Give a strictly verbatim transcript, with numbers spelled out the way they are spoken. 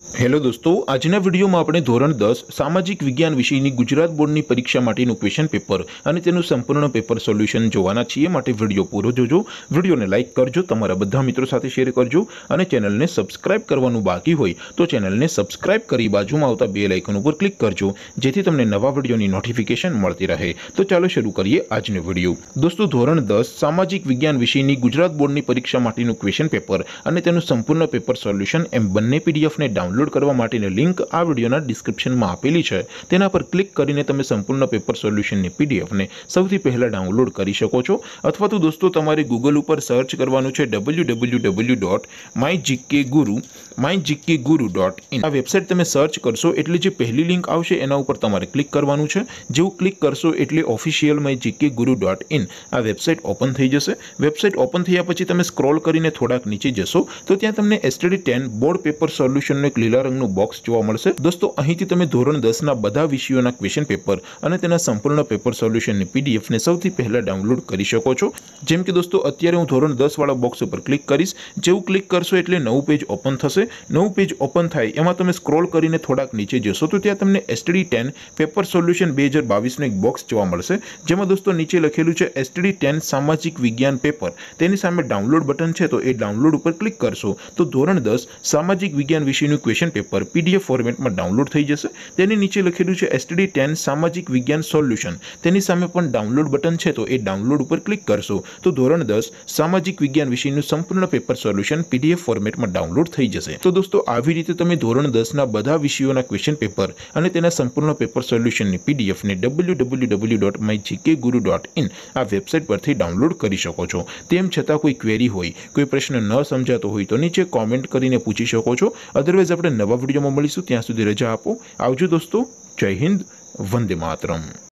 Hello दोस्तों, આજના વિડીયોમાં આપણે ધોરણ દસ સામાજિક વિજ્ઞાન વિષયની ગુજરાત બોર્ડની પરીક્ષા માટેનું ક્વેશ્ચન પેપર અને તેનું સંપૂર્ણ પેપર સોલ્યુશન જોવાના છીએ। માટે વિડીયો પૂરો જોજો। વિડીયોને લાઈક કરજો, તમારા બધા મિત્રો સાથે શેર કરજો અને ચેનલને સબસ્ક્રાઇબ કરવાનું બાકી હોય તો ચેનલને સબસ્ક્રાઇબ કરી બાજુમાં આવતા બેલ આઇકન ઉપર ક્લિક કરજો જેથી તમને નવા વિડીયોની નોટિફિકેશન મળતી રહે। તો ચાલો શરૂ કરીએ આજનો વિડીયો। દોસ્તો, ધોરણ દસ સામાજિક વિજ્ઞાન વિષયની ગુજરાત બોર્ડની પરીક્ષા માટેનું ક્વેશ્ચન પેપર અને તેનું સંપૂર્ણ પેપર સોલ્યુશન એમ બંને પીડીએફને ડાઉનલોડ કરવા માટેની લિંક આ વિડિયોના ડિસ્ક્રિપ્શનમાં આપેલી છે। તેના પર ક્લિક કરીને તમે સંપૂર્ણ પેપર સોલ્યુશનની પીડીએફને સૌથી પહેલા ડાઉનલોડ કરી શકો છો। અથવા તો દોસ્તો તમારે ગૂગલ ઉપર સર્ચ કરવાનું છે W W W dot my GK guru my GK guru dot in. આ વેબસાઇટ તમે સર્ચ કરશો એટલે જે પહેલી લિંક આવશે એના ઉપર તમારે ક્લિક કરવાનું છે। જેવું ક્લિક કરશો એટલે official my GK guru dot in આ વેબસાઇટ ઓપન થઈ જશે। વેબસાઇટ ઓપન થયા પછી તમે સ્ક્રોલ કરીને થોડાક નીચે જશો તો ત્યાં તમને એસટીડી ટેન બોર્ડ પેપર સોલ્યુશનનો એક લીલા રંગનું બોક્સ જોવા મળશે। દોસ્તો, અહીંથી તમે ધોરણ દસ ના બધા વિષયોના ક્વેશ્ચન પેપર અને તેના સંપૂર્ણ પેપર સોલ્યુશનની પીડીએફ ને સૌથી પહેલા ડાઉનલોડ કરી શકો છો। જેમ કે દોસ્તો, અત્યારે હું ધોરણ દસ વાળા બોક્સ ઉપર ક્લિક કરીશ। જેવું ક્લિક કરશો એટલે નવું પેજ ઓપન થશે। નવું પેજ ઓપન થાય એમાં તમે સ્ક્રોલ કરીને થોડાક નીચે જશો તો ત્યાં તમને એસટીડી ટેન પેપર સોલ્યુશન બે હજાર બાવીસનો એક બોક્સ જોવા મળશે। જેમાં દોસ્તો નીચે લખેલું છે એસટીડી ટેન સામાજિક વિજ્ઞાન પેપર। તેની સામે ડાઉનલોડ બટન છે તો એ ડાઉનલોડ ઉપર ક્લિક કરશો તો ધોરણ દસ સામાજિક વિજ્ઞાન વિષયનું ક્વેશ્ચન પેપર પીડીએફ ફોર્મેટમાં ડાઉનલોડ થઈ જશે। તેની નીચે લખેલું છે એસટીડી ટેન સામાજિક વિજ્ઞાન સોલ્યુશન। તેની સામે પણ ડાઉનલોડ બટન છે તો એ ડાઉનલોડ ઉપર ક્લિક કરશો તો ધોરણ દસ સામાજિક વિજ્ઞાન વિષયનું સંપૂર્ણ પેપર સોલ્યુશન પીડીએફ ફોર્મેટમાં ડાઉનલોડ થઈ જશે। તો દોસ્તો, આવી રીતે તમે ધોરણ દસ ના બધા વિષયોના ક્વેશ્ચન પેપર અને તેના સંપૂર્ણ પેપર સોલ્યુશનની પીડીએફ ને W W W dot my GK guru dot in આ વેબસાઇટ પરથી ડાઉનલોડ કરી શકો છો। તેમ છતાં કોઈ ક્વેરી હોય, કોઈ પ્રશ્ન ન સમજાતો હોય તો નીચે કોમેન્ટ કરીને પૂછી શકો છો। અધરવાઇઝ આપણે નવા વિડીયોમાં મળીશું। ત્યાં સુધી રજા આપો। આવજો દોસ્તો। જય હિન્દ, વંદે માતરમ।